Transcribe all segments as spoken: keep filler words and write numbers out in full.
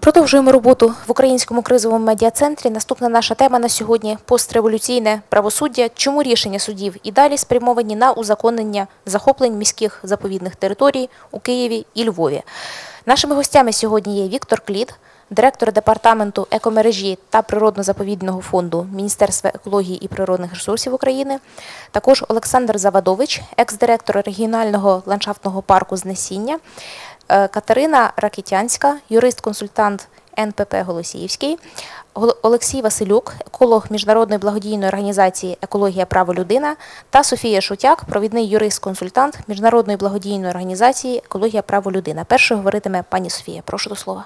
Продовжуємо роботу в Українському кризовому медіа-центрі. Наступна наша тема на сьогодні – постреволюційне правосуддя. Чому рішення судів і далі спрямовані на узаконення захоплень міських заповідних територій у Києві і Львові. Нашими гостями сьогодні є Віктор Клід, директор департаменту екомережі та природно-заповідного фонду Міністерства екології і природних ресурсів України, також Олександр Завадович, екс-директор регіонального ландшафтного парку Знесіння, Катерина Ракитянська, юрист-консультант ен пе пе «Голосіївський», Олексій Василюк, еколог Міжнародної благодійної організації «Екологія. Право. Людина» та Софія Шутяк, провідний юрист-консультант Міжнародної благодійної організації «Екологія. Право. Людина». Першою говоритиме пані Софія. Прошу до слова.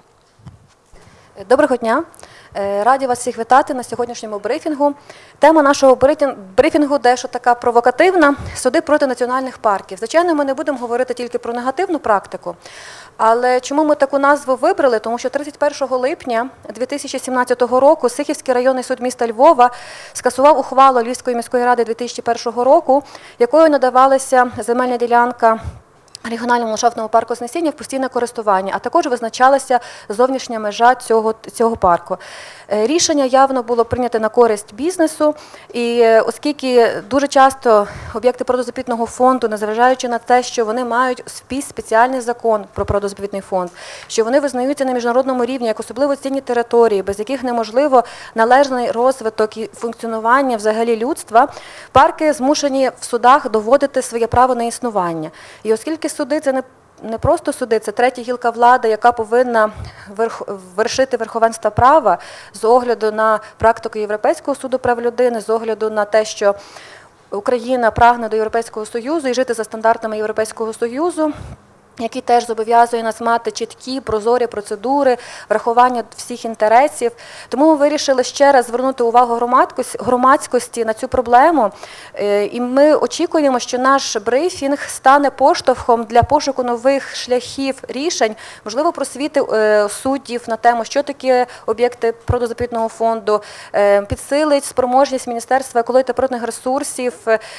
Доброго дня. Раді вас всіх вітати на сьогоднішньому брифінгу. Тема нашого брифінгу дещо така провокативна – суди проти національних парків. Звичайно, ми не будемо говорити тільки про негативну практику, але чому ми таку назву вибрали? Тому що тридцять першого липня дві тисячі сімнадцятого року Сихівський районний суд міста Львова скасував ухвалу Львівської міської ради дві тисячі першого року, якою надавалася земельна ділянка регіональному ландшафтному парку Знесіння в постійне користування, а також визначалася зовнішня межа цього, цього парку. Рішення явно було прийнято на користь бізнесу, і оскільки дуже часто об'єкти природозаповідного фонду, незважаючи на те, що вони мають спеціальний закон про природозаповідний фонд, що вони визнаються на міжнародному рівні як особливо цінні території, без яких неможливо належний розвиток і функціонування взагалі людства, парки змушені в судах доводити своє право на існування. І оскільки суди – це не, не просто суди, це третя гілка влади, яка повинна верх, вершити верховенство права з огляду на практику Європейського суду прав людини, з огляду на те, що Україна прагне до Європейського Союзу і жити за стандартами Європейського Союзу, який теж зобов'язує нас мати чіткі, прозорі процедури, врахування всіх інтересів. Тому ми вирішили ще раз звернути увагу громадськості на цю проблему. І ми очікуємо, що наш брифінг стане поштовхом для пошуку нових шляхів рішень, можливо, просвіти суддів на тему, що таке об'єкти природозаповідного фонду, підсилить спроможність Міністерства екології та природних ресурсів,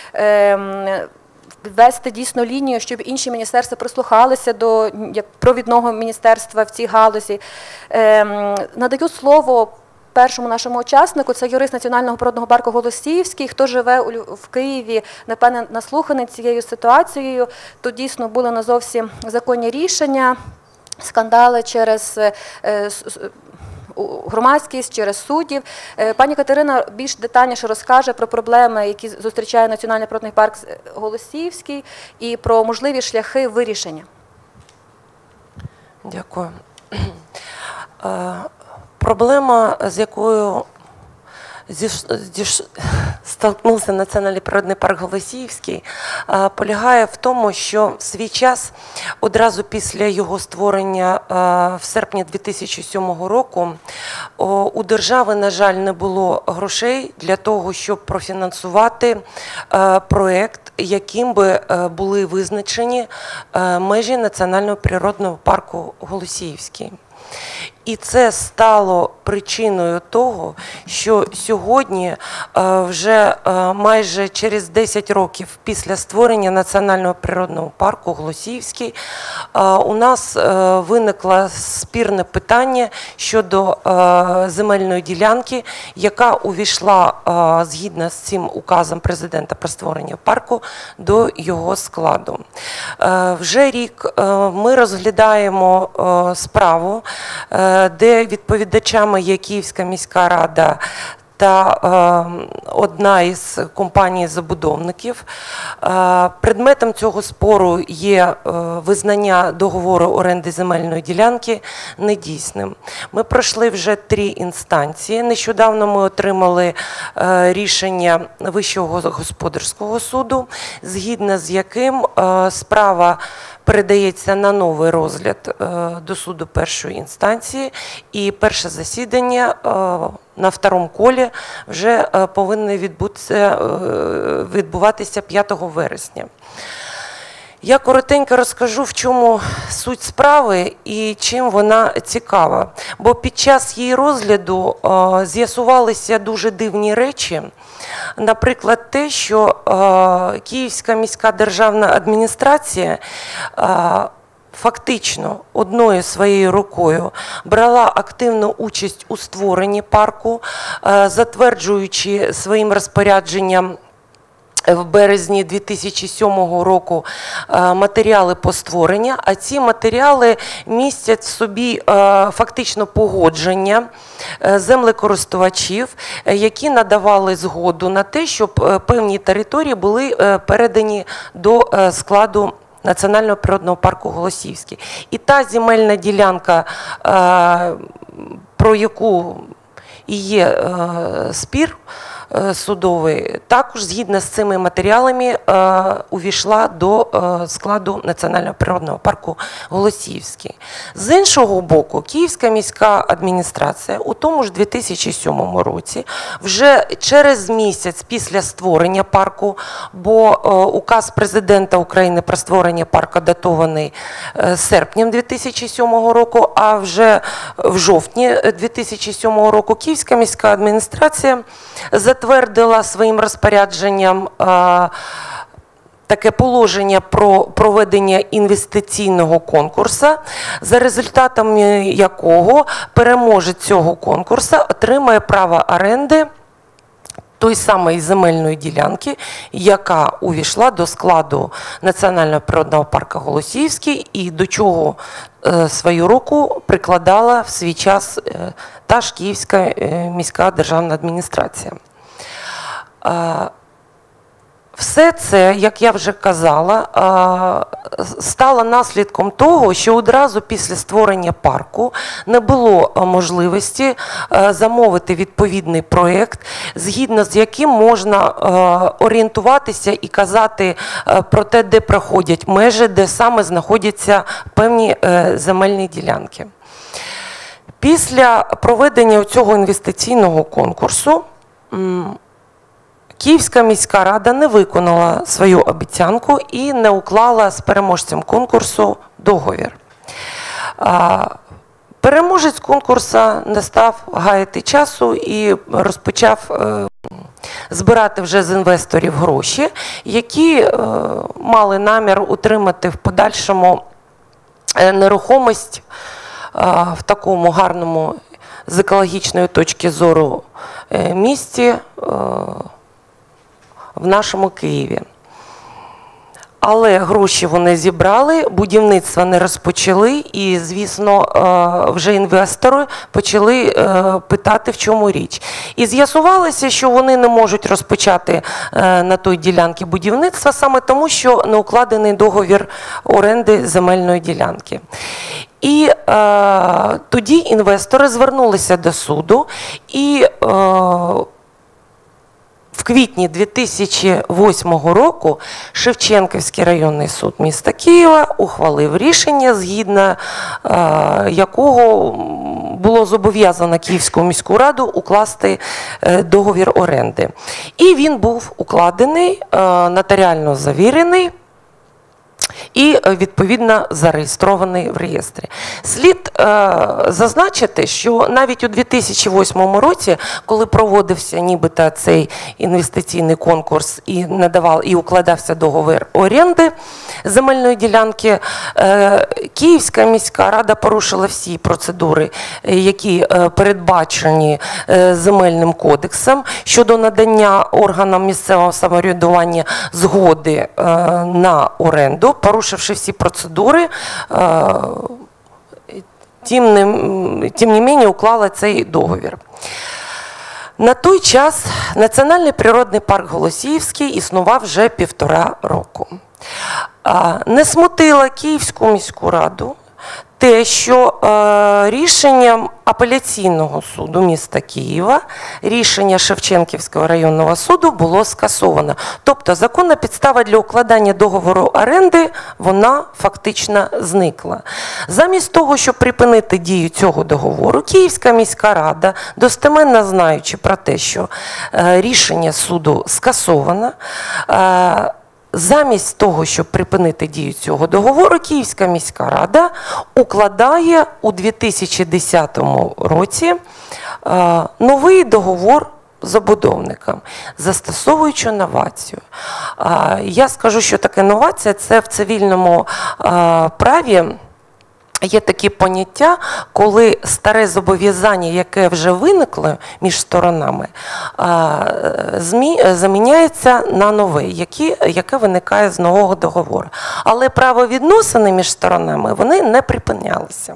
ввести дійсно лінію, щоб інші міністерства прислухалися до провідного міністерства в цій галузі. Надаю слово першому нашому учаснику, це юрист Національного природного парку Голосіївський, хто живе в Києві, напевне, наслуханий цією ситуацією. Тут дійсно були не зовсім законні рішення, скандали через громадськість, через суддів. Пані Катерина більш детальніше розкаже про проблеми, які зустрічає Національний природний парк Голосіївський, і про можливі шляхи вирішення. Дякую. Проблема, з якою столкнувся Національний природний парк Голосіївський, полягає в тому, що в свій час, одразу після його створення в серпні дві тисячі сьомого року, у держави, на жаль, не було грошей для того, щоб профінансувати проєкт, яким би були визначені межі Національного природного парку Голосіївський. І це стало причиною того, що сьогодні, вже майже через десять років після створення Національного природного парку Голосіївський, у нас виникло спірне питання щодо земельної ділянки, яка увійшла згідно з цим указом президента про створення парку до його складу. Вже рік ми розглядаємо справу, де відповідачами є Київська міська рада та е, одна із компаній-забудовників. Е, предметом цього спору є е, визнання договору оренди земельної ділянки недійсним. Ми пройшли вже три інстанції. Нещодавно ми отримали е, рішення Вищого господарського суду, згідно з яким е, справа передається на новий розгляд до суду першої інстанції, і перше засідання на второму колі вже повинно відбутися, відбуватися п'ятого вересня. Я коротенько розкажу, в чому суть справи і чим вона цікава. Бо під час її розгляду з'ясувалися дуже дивні речі. Наприклад, те, що Київська міська державна адміністрація фактично одною своєю рукою брала активну участь у створенні парку, затверджуючи своїм розпорядженням в березні дві тисячі сьомого року матеріали по створенню, а ці матеріали містять в собі фактично погодження землекористувачів, які надавали згоду на те, щоб певні території були передані до складу Національного природного парку Голосіївський. І та земельна ділянка, про яку і є спір судовий, також згідно з цими матеріалами увійшла до складу Національного природного парку Голосіївський. З іншого боку, Київська міська адміністрація у тому ж дві тисячі сьомому році, вже через місяць після створення парку, бо указ президента України про створення парку датований серпнем дві тисячі сьомого року, а вже в жовтні дві тисячі сьомого року Київська міська адміністрація затвердила своїм розпорядженням а, таке положення про проведення інвестиційного конкурсу, за результатами якого переможець цього конкурсу отримає право оренди той самої земельної ділянки, яка увійшла до складу Національного природного парку Голосіївський і до чого е, свою руку прикладала в свій час е, та ж Київська е, міська державна адміністрація. Е, Все це, як я вже казала, стало наслідком того, що одразу після створення парку не було можливості замовити відповідний проєкт, згідно з яким можна орієнтуватися і казати про те, де проходять межі, де саме знаходяться певні земельні ділянки. Після проведення цього інвестиційного конкурсу Київська міська рада не виконала свою обіцянку і не уклала з переможцем конкурсу договір. Переможець конкурсу не став гаяти часу і розпочав збирати вже з інвесторів гроші, які мали намір утримати в подальшому нерухомість в такому гарному з екологічної точки зору місті в нашому Києві. Але гроші вони зібрали, будівництво не розпочали і, звісно, вже інвестори почали питати, в чому річ. І з'ясувалося, що вони не можуть розпочати на той ділянці будівництва саме тому, що не укладений договір оренди земельної ділянки. І е, тоді інвестори звернулися до суду і е, в квітні дві тисячі восьмого року Шевченківський районний суд міста Києва ухвалив рішення, згідно е, якого було зобов'язано Київську міську раду укласти е, договір оренди. І він був укладений, е, нотаріально завірений і, відповідно, зареєстрований в реєстрі. Слід е, зазначити, що навіть у дві тисячі восьмому році, коли проводився нібито цей інвестиційний конкурс і, надавав, і укладався договір оренди земельної ділянки, е, Київська міська рада порушила всі процедури, які е, передбачені е, земельним кодексом щодо надання органам місцевого самоврядування згоди е, на оренду, порушивши всі процедури, тим не, тим не менше уклала цей договір. На той час Національний природний парк Голосіївський існував вже півтора року. Не смутило Київську міську раду те, що е, рішенням апеляційного суду міста Києва, рішення Шевченківського районного суду було скасовано. Тобто законна підстава для укладання договору оренди, вона фактично зникла. Замість того, щоб припинити дію цього договору, Київська міська рада, достеменно знаючи про те, що е, рішення суду скасовано, е, замість того, щоб припинити дію цього договору, Київська міська рада укладає у дві тисячі десятому році е, новий договор з забудовником, застосовуючи новацію. Е, я скажу, що таке новація – це в цивільному е, праві є такі поняття, коли старе зобов'язання, яке вже виникло між сторонами, заміняється на нове, яке виникає з нового договору. Але правовідносини між сторонами, вони не припинялися.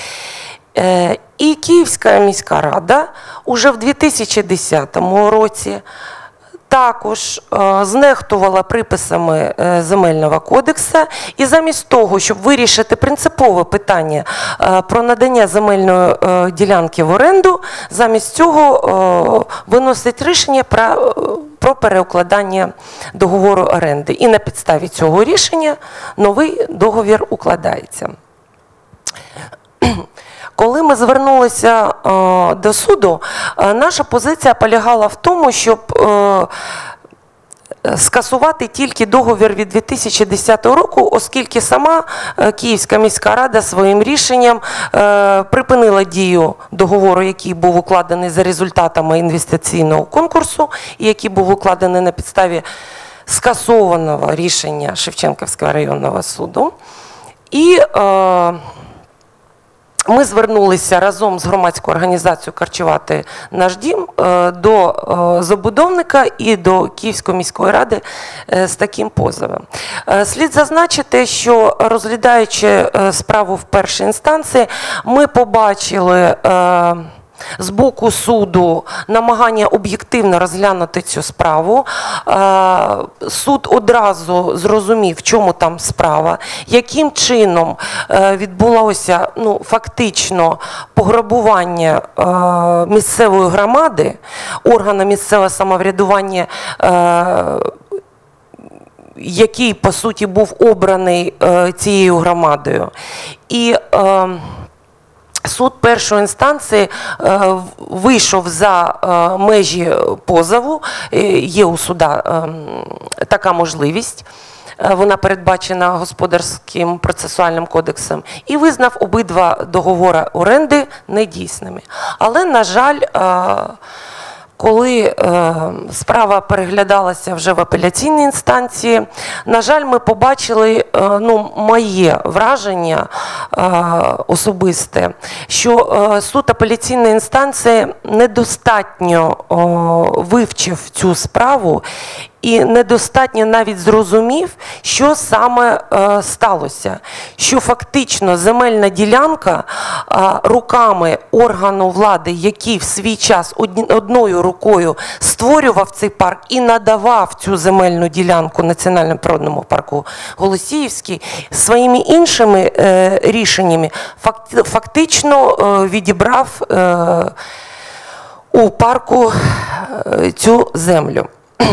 І Київська міська рада уже в дві тисячі десятому році також знехтувала приписами Земельного кодексу, і замість того, щоб вирішити принципове питання про надання земельної ділянки в оренду, замість цього виносить рішення про, про переукладання договору оренди. І на підставі цього рішення новий договір укладається. Коли ми звернулися е, до суду, е, наша позиція полягала в тому, щоб е, скасувати тільки договір від дві тисячі десятого року, оскільки сама е, Київська міська рада своїм рішенням е, припинила дію договору, який був укладений за результатами інвестиційного конкурсу, і який був укладений на підставі скасованого рішення Шевченківського районного суду. І е, ми звернулися разом з громадською організацією «Харчувати наш дім» до забудовника і до Київської міської ради з таким позовом. Слід зазначити, що розглядаючи справу в першій інстанції, ми побачили з боку суду намагання об'єктивно розглянути цю справу. Суд одразу зрозумів, в чому там справа, яким чином відбулося ну, фактично пограбування місцевої громади, органу місцевого самоврядування, який, по суті, був обраний цією громадою. І суд першої інстанції е, вийшов за е, межі позову, е, є у суда е, така можливість, е, вона передбачена Господарським процесуальним кодексом, і визнав обидва договори оренди недійсними. Але, на жаль, е, коли е, справа переглядалася вже в апеляційній інстанції, на жаль, ми побачили, е, ну, моє враження е, особисте, що е, суд апеляційної інстанції недостатньо е, вивчив цю справу і недостатньо навіть зрозумів, що саме е, сталося. Що фактично земельна ділянка е, руками органу влади, який в свій час од, одною рукою створював цей парк і надавав цю земельну ділянку Національному природному парку Голосіївський, своїми іншими е, рішеннями факти, фактично е, відібрав е, у парку е, цю землю.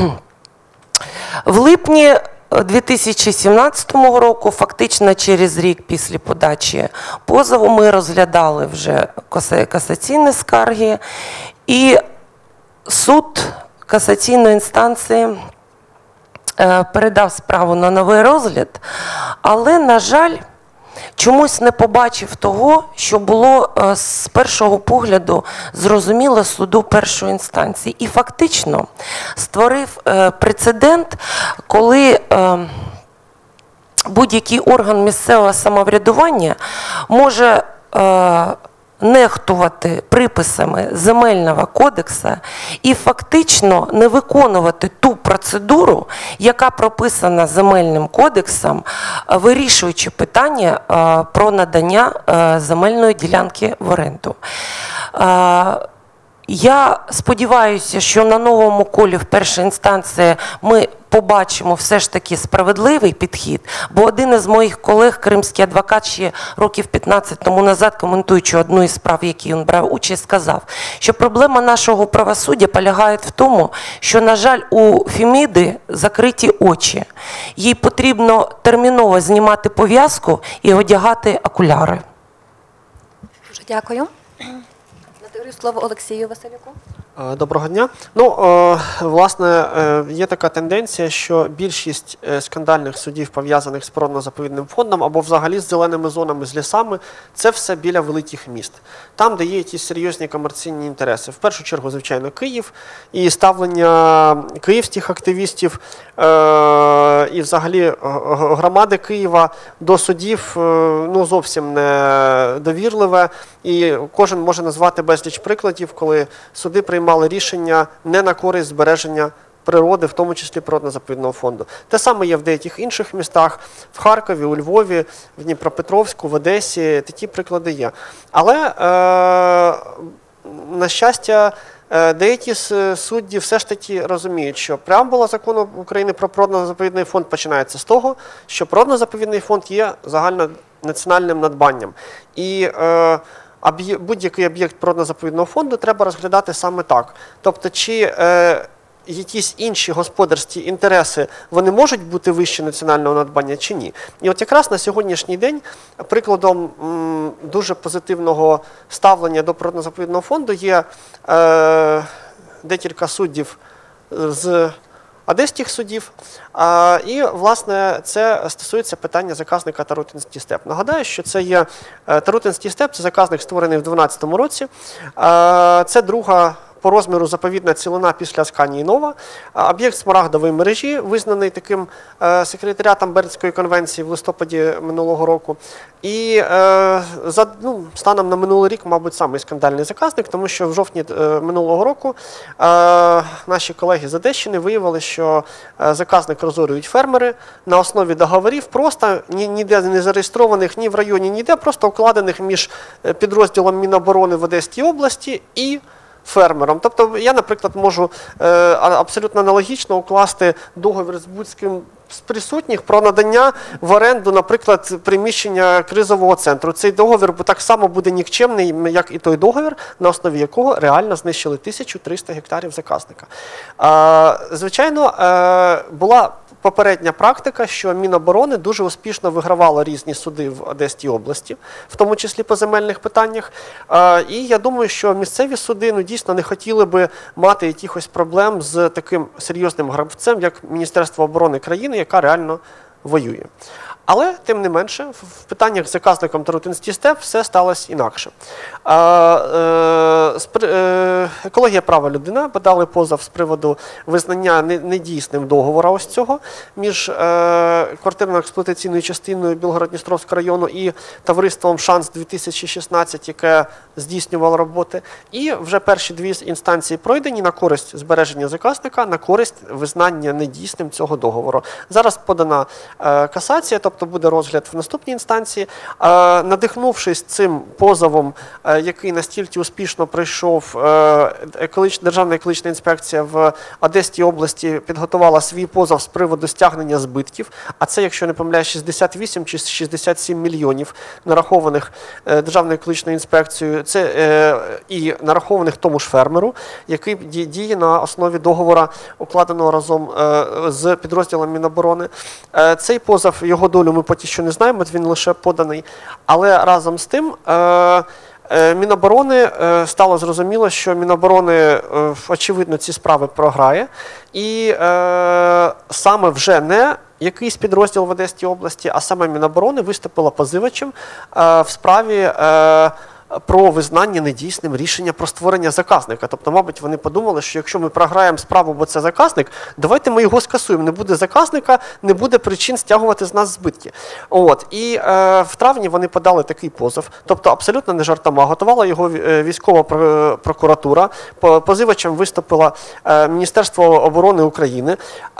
В липні дві тисячі сімнадцятого року, фактично через рік після подачі позову, ми розглядали вже касаційні скарги, і суд касаційної інстанції передав справу на новий розгляд, але, на жаль, чомусь не побачив того, що було з першого погляду зрозуміло суду першої інстанції. І фактично створив прецедент, коли будь-який орган місцевого самоврядування може нехтувати приписами Земельного кодексу і фактично не виконувати ту процедуру, яка прописана Земельним кодексом, вирішуючи питання про надання земельної ділянки в оренду. Я сподіваюся, що на новому колі в першій інстанції ми побачимо все ж таки справедливий підхід, бо один із моїх колег, кримський адвокат, ще років п'ятнадцять тому назад, коментуючи одну із справ, в якій він брав участь, сказав, що проблема нашого правосуддя полягає в тому, що, на жаль, у Феміди закриті очі. Їй потрібно терміново знімати пов'язку і одягати окуляри. Дуже дякую. Надаю слово Олексію Василюку. Доброго дня. Ну, власне, є така тенденція, що більшість скандальних судів, пов'язаних з природно-заповідним фондом або взагалі з зеленими зонами, з лісами, це все біля великих міст. Там, де є якісь серйозні комерційні інтереси. В першу чергу, звичайно, Київ і ставлення київських активістів і взагалі громади Києва до судів ну, зовсім не довірливе. І кожен може назвати безліч прикладів, коли суди приймали рішення не на користь збереження природи, в тому числі природно-заповідного фонду. Те саме є в деяких інших містах, в Харкові, у Львові, в Дніпропетровську, в Одесі, такі приклади є. Але, е, на щастя, деякі судді все ж таки розуміють, що преамбула закону України про природно-заповідний фонд починається з того, що природно-заповідний фонд є загальнонаціональним надбанням. І е, будь-який об'єкт природно-заповідного фонду треба розглядати саме так. Тобто, чи е, якісь інші господарські інтереси, вони можуть бути вище національного надбання чи ні. І от якраз на сьогоднішній день прикладом м, дуже позитивного ставлення до природно-заповідного фонду є е, декілька суддів з одеських судів. А, і, власне, це стосується питання заказника Тарутинський степ. Нагадаю, що це є Тарутинський степ, це заказник, створений в дві тисячі дванадцятому році. А, це друга по розміру заповідна цілина після Асканії Нова. Об'єкт смарагдової мережі, визнаний таким е, секретаріатом Бернської конвенції в листопаді минулого року. І е, за, ну, станом на минулий рік, мабуть, самий скандальний заказник, тому що в жовтні е, минулого року е, наші колеги з Одещини виявили, що е, заказник розорюють фермери на основі договорів, просто ні, ніде не зареєстрованих ні в районі, ніде, просто укладених між підрозділом Міноборони в Одеській області і фермером. Тобто я, наприклад, можу е, абсолютно аналогічно укласти договір з будь-ким з присутніх про надання в оренду, наприклад, приміщення кризового центру. Цей договір так само буде нікчемний, як і той договір, на основі якого реально знищили тисячу триста гектарів заказника. Е, звичайно, е, була попередня практика, що Міноборони дуже успішно вигравало різні суди в Одеській області, в тому числі по земельних питаннях. І я думаю, що місцеві суди ну, дійсно не хотіли би мати якихось проблем з таким серйозним гравцем, як Міністерство оборони країни, яка реально воює. Але, тим не менше, в питаннях з заказником Тарутинський степ все сталося інакше. Екологія права людини подали позов з приводу визнання недійсним договору ось цього між квартирно-експлуатаційною частиною Білгород-Дністровського району і товариством «Шанс дві тисячі шістнадцять», яке здійснювало роботи. І вже перші дві інстанції пройдені на користь збереження заказника, на користь визнання недійсним цього договору. Зараз подана касація, тобто буде розгляд в наступній інстанції. Надихнувшись цим позовом, який настільки успішно пройшов, Державна екологічна інспекція в Одеській області підготувала свій позов з приводу стягнення збитків, а це, якщо не помиляюсь, шістдесят вісім чи шістдесят сім мільйонів нарахованих Державною екологічною інспекцією, це і нарахованих тому ж фермеру, який діє на основі договору, укладеного разом з підрозділом Міноборони. Цей позов, його долю ми поки що не знаємо, він лише поданий. Але разом з тим Міноборони стало зрозуміло, що Міноборони, очевидно, ці справи програє. І саме вже не якийсь підрозділ в Одеській області, а саме Міноборони виступила позивачем в справі про визнання недійсним рішення про створення заказника. Тобто, мабуть, вони подумали, що якщо ми програємо справу, бо це заказник, давайте ми його скасуємо. Не буде заказника, не буде причин стягувати з нас збитки. От. І е, в травні вони подали такий позов, тобто абсолютно не жартома. Готувала його військова прокуратура, позивачем виступило е, Міністерство оборони України. Е,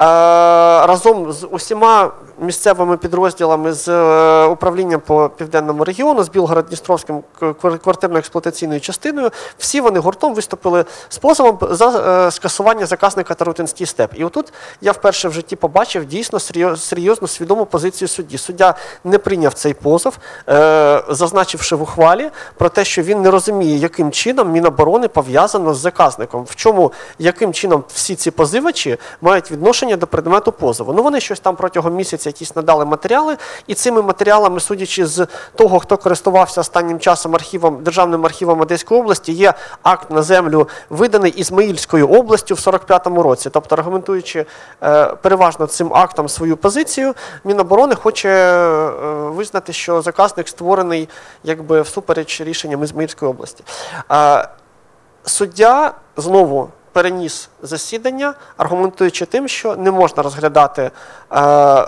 разом з усіма місцевими підрозділами, з е, управлінням по Південному регіону, з Білгород-Дністровським квартирно-експлуатаційною частиною, всі вони гуртом виступили з позовом за е, скасування заказника Тарутинський степ. І отут я вперше в житті побачив дійсно серйозну свідому позицію судді. Суддя не прийняв цей позов, е, зазначивши в ухвалі про те, що він не розуміє, яким чином Міноборони пов'язано з заказником, в чому, яким чином всі ці позивачі мають відношення до предмету позову. Ну, вони щось там протягом місяця здається, якісь надали матеріали, і цими матеріалами, судячи з того, хто користувався останнім часом архівом, Державним архівом Одеської області, є акт на землю, виданий Ізмаїльською областю в сорок п'ятому році. Тобто, аргументуючи е, переважно цим актом свою позицію, Міноборони хоче е, визнати, що заказник створений якби всупереч рішенням Ізмаїльської області. Е, суддя знову переніс засідання, аргументуючи тим, що не можна розглядати е,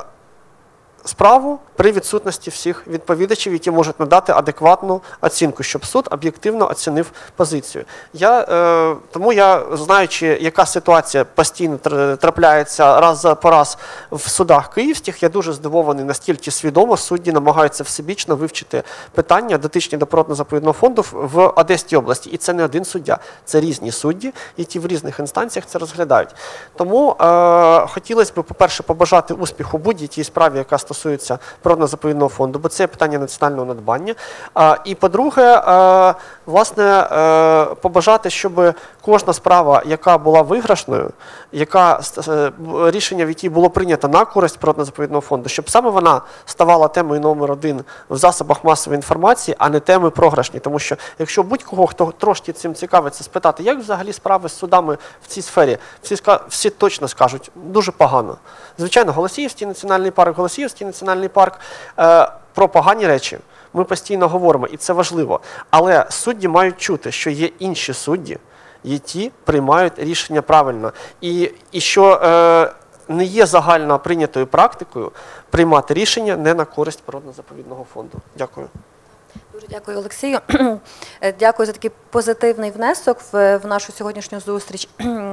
справу при відсутності всіх відповідачів, які можуть надати адекватну оцінку, щоб суд об'єктивно оцінив позицію. Я, е, тому я, знаючи, яка ситуація постійно трапляється раз по раз в судах київських, я дуже здивований, наскільки свідомо судді намагаються всебічно вивчити питання, дотичні до природно-заповідного фонду в Одеській області. І це не один суддя, це різні судді, які в різних інстанціях це розглядають. Тому е, хотілося б, по-перше, побажати успіху будь-якій справі, яка стосується природно-заповідного фонду, бо це питання національного надбання. А, і, по-друге, а, власне, а, побажати, щоб кожна справа, яка була виграшною, яка, рішення в якій було прийнято на користь природно-заповідного фонду, щоб саме вона ставала темою номер один в засобах масової інформації, а не темою програшні. Тому що, якщо будь-кого, хто трошки цим цікавиться, спитати, як взагалі справи з судами в цій сфері, всі, всі точно скажуть, дуже погано. Звичайно, Голосіївський національний парк, Голосіївський національний парк, е, про погані речі ми постійно говоримо, і це важливо. Але судді мають чути, що є інші судді, які приймають рішення правильно. І, і що е, не є загально прийнятою практикою приймати рішення не на користь природно-заповідного фонду. Дякую. Дуже дякую, Олексію. Дякую за такий позитивний внесок в, в нашу сьогоднішню зустріч.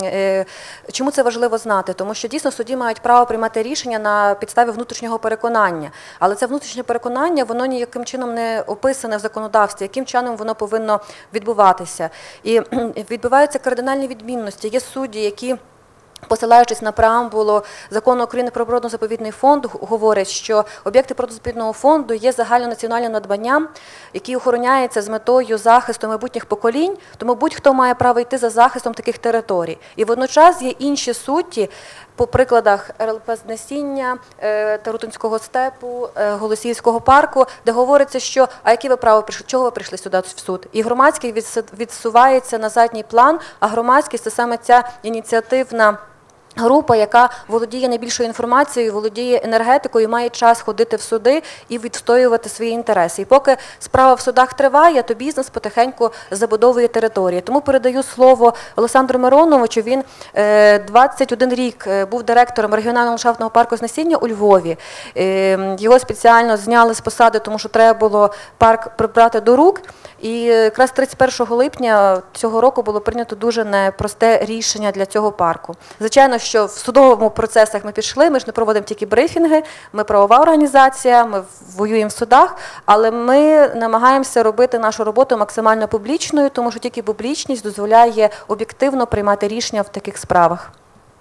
Чому це важливо знати? Тому що дійсно судді мають право приймати рішення на підставі внутрішнього переконання. Але це внутрішнє переконання, воно ніяким чином не описане в законодавстві, яким чином воно повинно відбуватися. І відбуваються кардинальні відмінності. Є судді, які, посилаючись на преамбулу Закону України про природно-заповідний фонд, говорять, що об'єкти природно-заповідного фонду є загальнонаціональним надбанням, який охороняється з метою захисту майбутніх поколінь, тому будь-хто має право йти за захистом таких територій. І водночас є інші судді, по прикладах ер ел пе Знесіння, Тарутинського степу, Голосіївського парку, де говориться, що а яке ви право прийшли, чого ви прийшли сюди в суд? І громадськість відсувається на задній план, а громадськість – це саме ця ініціативна група, яка володіє найбільшою інформацією, володіє енергетикою, має час ходити в суди і відстоювати свої інтереси. І поки справа в судах триває, то бізнес потихеньку забудовує території. Тому передаю слово Олександру Мироновичу. Він двадцять один рік був директором регіонального ландшафтного парку Знесіння у Львові. Його спеціально зняли з посади, тому що треба було парк прибрати до рук. І якраз тридцять першого липня цього року було прийнято дуже непросте рішення для цього парку. Звичайно, що в судовому процесах ми пішли, ми ж не проводимо тільки брифінги, ми правова організація, ми воюємо в судах, але ми намагаємося робити нашу роботу максимально публічною, тому що тільки публічність дозволяє об'єктивно приймати рішення в таких справах.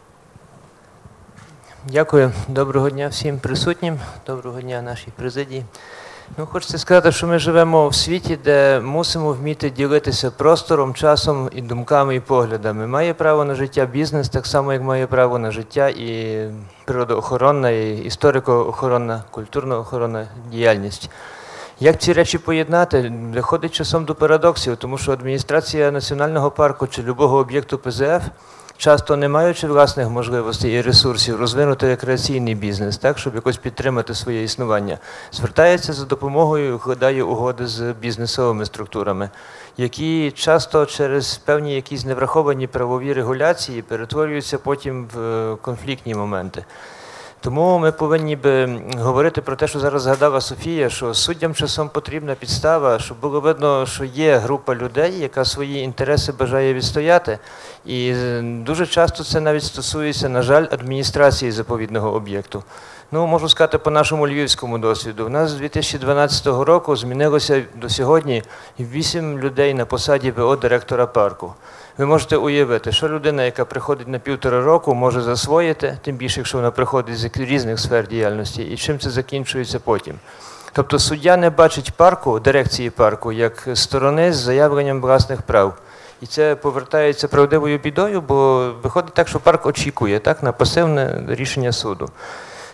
Дякую. Доброго дня всім присутнім, доброго дня нашій президії. Ну, хочеться сказати, що ми живемо в світі, де мусимо вміти ділитися простором, часом і думками, і поглядами. Має право на життя бізнес, так само, як має право на життя і природоохоронна, і історико-охоронна, культурно-охоронна діяльність. Як ці речі поєднати? Виходить часом до парадоксів, тому що адміністрація національного парку чи любого об'єкту пе зет еф, часто не маючи власних можливостей і ресурсів розвинути рекреаційний бізнес, так, щоб якось підтримати своє існування, звертається за допомогою, укладає угоди з бізнесовими структурами, які часто через певні якісь невраховані правові регуляції перетворюються потім в конфліктні моменти. Тому ми повинні би говорити про те, що зараз згадала Софія, що суддям часом потрібна підстава, щоб було видно, що є група людей, яка свої інтереси бажає відстояти. І дуже часто це навіть стосується, на жаль, адміністрації заповідного об'єкту. Ну, можу сказати по нашому львівському досвіду. У нас з дві тисячі дванадцятого року змінилося до сьогодні вісім людей на посаді ве о директора парку. Ви можете уявити, що людина, яка приходить на півтора року, може засвоїти, тим більше, якщо вона приходить з різних сфер діяльності, і чим це закінчується потім. Тобто суддя не бачить парку, дирекції парку, як сторони з заявленням власних прав. І це повертається правдивою бідою, бо виходить так, що парк очікує так, на пасивне рішення суду.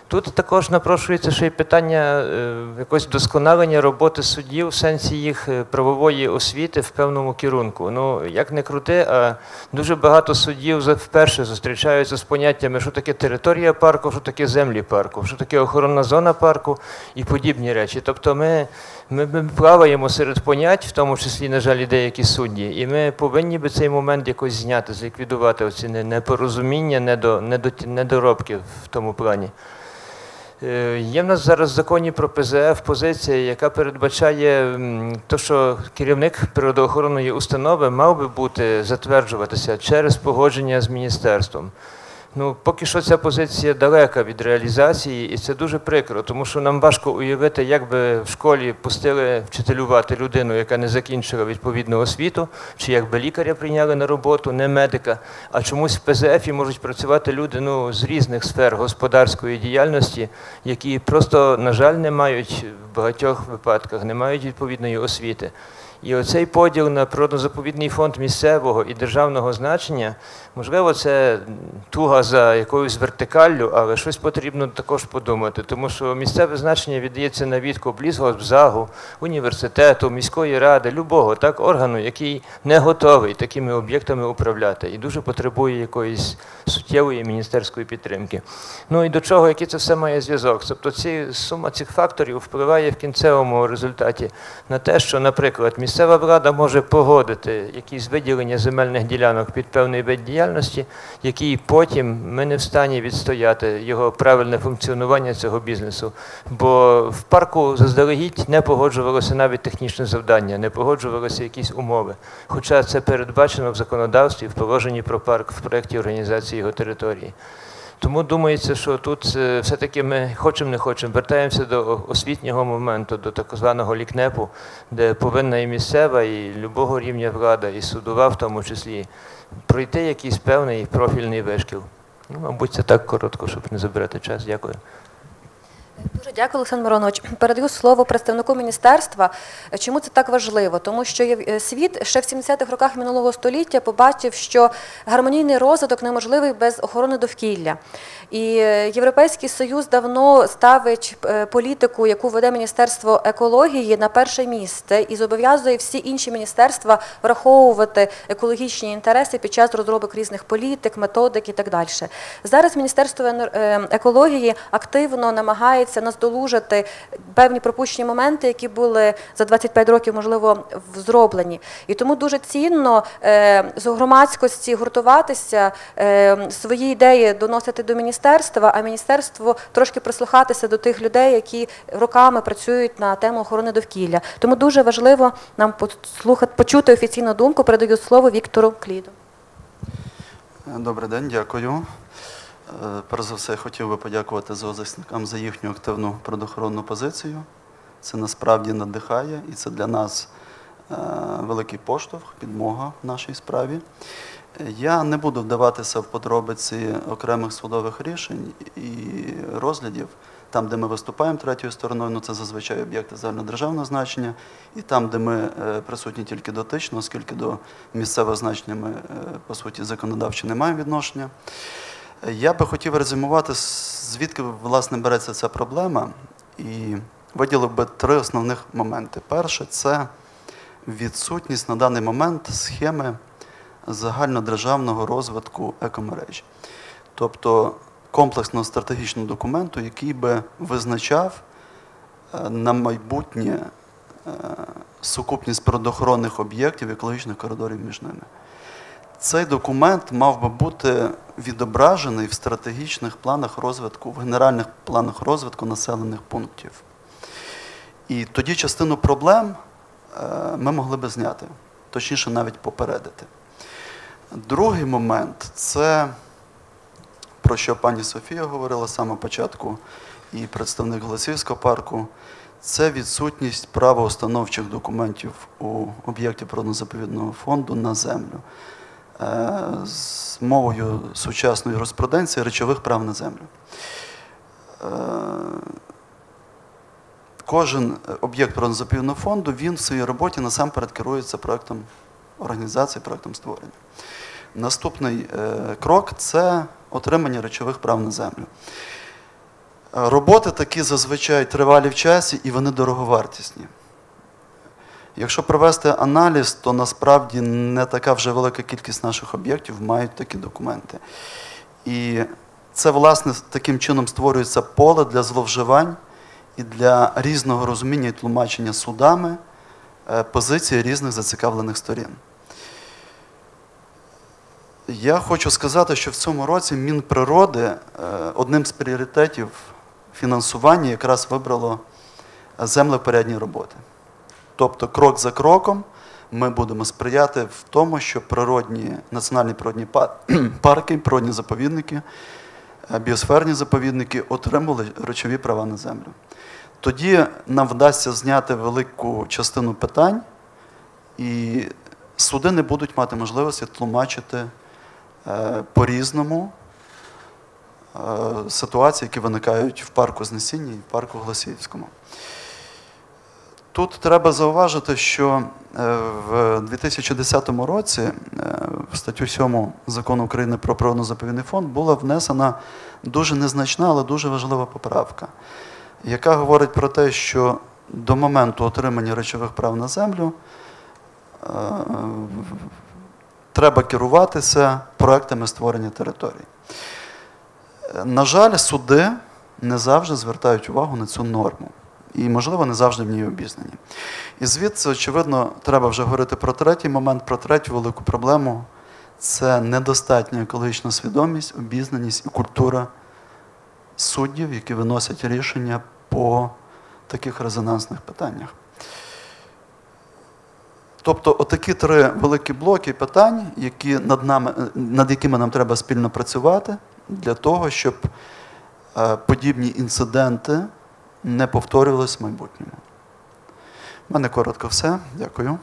Тут також напрошується ще й питання е, якогось вдосконалення роботи суддів в сенсі їх е, правової освіти в певному керунку. Ну, як не крути, а дуже багато суддів за- вперше зустрічаються з поняттями, що таке територія парку, що таке землі парку, що таке охоронна зона парку і подібні речі. Тобто ми, ми, ми плаваємо серед понять, в тому числі, на жаль, і деякі судді, і ми повинні би цей момент якось зняти, зліквідувати оці не- непорозуміння, недо, недо, недоробки в тому плані. Е, Є в нас зараз в законі про Пе Зе Еф позиція, яка передбачає м, то, що керівник природоохоронної установи мав би бути затверджуватися через погодження з міністерством. Ну, поки що ця позиція далека від реалізації, і це дуже прикро, тому що нам важко уявити, як би в школі пустили вчителювати людину, яка не закінчила відповідну освіту, чи як би лікаря прийняли на роботу, не медика, а чомусь в Пе Зе Ефі можуть працювати люди ну, з різних сфер господарської діяльності, які просто, на жаль, не мають в багатьох випадках, не мають відповідної освіти. І оцей поділ на природно-заповідний фонд місцевого і державного значення, можливо, це туга за якоюсь вертикаллю, але щось потрібно також подумати, тому що місцеве значення віддається на відкуп лісгоспзагу, університету, міської ради, любого так, органу, який не готовий такими об'єктами управляти і дуже потребує якоїсь суттєвої міністерської підтримки. Ну і до чого, який це все має зв'язок? Тобто ці, сума цих факторів впливає в кінцевому результаті на те, що, наприклад, місцева влада може погодити якісь виділення земельних ділянок під певний вид діяльності, який потім ми не в стані відстояти його правильне функціонування цього бізнесу. Бо в парку заздалегідь не погоджувалося навіть технічне завдання, не погоджувалися якісь умови. Хоча це передбачено в законодавстві, в положенні про парк, в проєкті організації його території. Тому думається, що тут е, все-таки ми хочемо не хочемо, вертаємося до освітнього моменту, до так званого лікнепу, де повинна і місцева, і любого рівня влада, і судова в тому числі, пройти якийсь певний профільний вишкіл. Ну, мабуть, це так коротко, щоб не забирати час. Дякую. Дуже дякую, Олександр Миронович. Передаю слово представнику міністерства. Чому це так важливо? Тому що є- світ ще в сімдесятих роках минулого століття побачив, що гармонійний розвиток неможливий без охорони довкілля. І Європейський Союз давно ставить е, політику, яку веде Міністерство екології, на перше місце і зобов'язує всі інші міністерства враховувати екологічні інтереси під час розробок різних політик, методик і так далі. Зараз Міністерство енер- е, екології активно намагається наздолужити певні пропущені моменти, які були за двадцять п'ять років, можливо, в- зроблені. І тому дуже цінно е, з громадськості гуртуватися, е, свої ідеї доносити до міністерства, а міністерство трошки прислухатися до тих людей, які роками працюють на тему охорони довкілля. Тому дуже важливо нам послухати, почути офіційну думку. Передаю слово Віктору Кліду. Добрий день, дякую. Е, Перш за все, я хотів би подякувати зоозахисникам за їхню активну природоохоронну позицію. Це насправді надихає, і це для нас е, великий поштовх, підмога в нашій справі. Е, Я не буду вдаватися в подробиці окремих судових рішень і розглядів. Там, де ми виступаємо третьою стороною, ну це зазвичай об'єкти загальнодержавного значення, і там, де ми е, присутні тільки дотично, оскільки до місцевого значення ми, е, по суті, законодавчо не маємо відношення. Е, Я би хотів резюмувати, з- звідки, власне, береться ця проблема, і виділив би три основних моменти. Перше – це відсутність на даний момент схеми загальнодержавного розвитку екомережі. Тобто комплексного стратегічного документу, який би визначав е, на майбутнє е, сукупність природоохоронних об'єктів, екологічних коридорів між ними. Цей документ мав би бути відображений в стратегічних планах розвитку, в генеральних планах розвитку населених пунктів. І тоді частину проблем е, ми могли би зняти, точніше навіть попередити. Другий момент – це, про що пані Софія говорила з самого початку, і представник Голосіївського парку, це відсутність правоустановчих документів у об'єкті природно-заповідного фонду на землю. Е, З мовою сучасної юриспруденції речових прав на землю. Е, Кожен об'єкт природно-заповідного фонду, він в своїй роботі насамперед керується проектом організації, проектом створення. Наступний е, крок – це отримання речових прав на землю. Роботи такі зазвичай тривалі в часі і вони дороговартісні. Якщо провести аналіз, то насправді не така вже велика кількість наших об'єктів мають такі документи. І це, власне, таким чином створюється поле для зловживань і для різного розуміння і тлумачення судами позиції різних зацікавлених сторін. Я хочу сказати, що в цьому році Мінприроди одним з пріоритетів фінансування якраз вибрало землевпорядні роботи. Тобто крок за кроком ми будемо сприяти в тому, щоб природні, національні природні парки, природні заповідники, біосферні заповідники отримали речові права на землю. Тоді нам вдасться зняти велику частину питань, і суди не будуть мати можливості тлумачити по-різному ситуації, які виникають в парку Знесіння і в парку Голосіївському. Тут треба зауважити, що в дві тисячі десятому році в статтю сьому Закону України про природно-заповідний фонд була внесена дуже незначна, але дуже важлива поправка, яка говорить про те, що до моменту отримання речових прав на землю треба керуватися проектами створення територій. На жаль, суди не завжди звертають увагу на цю норму. І, можливо, не завжди в ній обізнані. І звідси, очевидно, треба вже говорити про третій момент, про третю велику проблему. Це недостатня екологічна свідомість, обізнаність і культура суддів, які виносять рішення по таких резонансних питаннях. Тобто, отакі три великі блоки питань, які над, нами, над якими нам треба спільно працювати, для того, щоб подібні інциденти не повторювалися в майбутньому. У мене коротко все. Дякую.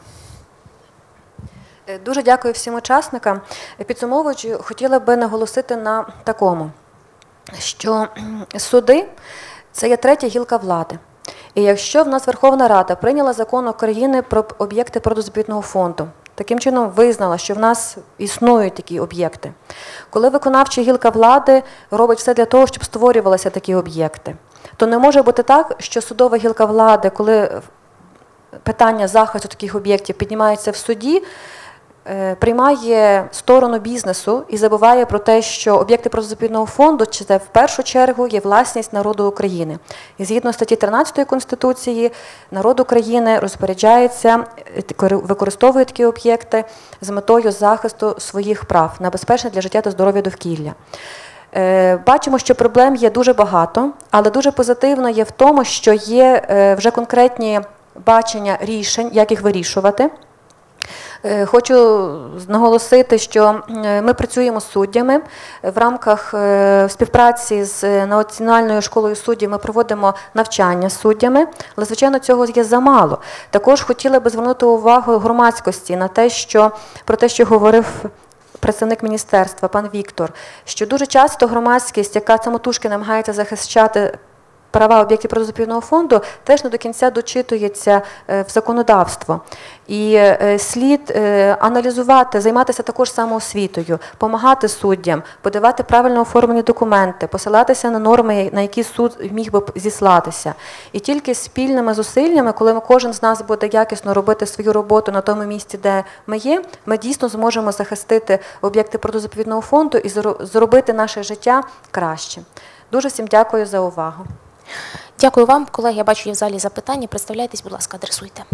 Дуже дякую всім учасникам. Підсумовуючи, хотіла би наголосити на такому, що суди – це є третя гілка влади. І якщо в нас Верховна Рада прийняла закон України про об'єкти природно-заповідного фонду, таким чином визнала, що в нас існують такі об'єкти, коли виконавча гілка влади робить все для того, щоб створювалися такі об'єкти, то не може бути так, що судова гілка влади, коли питання захисту таких об'єктів піднімається в суді, приймає сторону бізнесу і забуває про те, що об'єкти природно-заповідного фонду – це в першу чергу є власність народу України. І згідно статті тринадцятої Конституції, народ України розпоряджається, використовує такі об'єкти з метою захисту своїх прав на безпечне для життя та здоров'я довкілля. Бачимо, що проблем є дуже багато, але дуже позитивно є в тому, що є вже конкретні бачення рішень, як їх вирішувати. Хочу наголосити, що ми працюємо з суддями. В рамках співпраці з Національною школою суддів ми проводимо навчання з суддями, але, звичайно, цього є замало. Також хотіла би звернути увагу громадськості на те, що, про те, що говорив представник міністерства, пан Віктор, що дуже часто громадськість, яка самотужки намагається захищати права об'єктів природно-заповідного фонду, теж не до кінця дочитується в законодавство. І слід аналізувати, займатися також самоосвітою, допомагати суддям, подавати правильно оформлені документи, посилатися на норми, на які суд міг би зіслатися. І тільки спільними зусиллями, коли кожен з нас буде якісно робити свою роботу на тому місці, де ми є, ми дійсно зможемо захистити об'єкти природно-заповідного фонду і зробити наше життя краще. Дуже всім дякую за увагу. Дякую вам. Колеги, я бачу, є в залі запитання. Представляйтесь, будь ласка, адресуйте.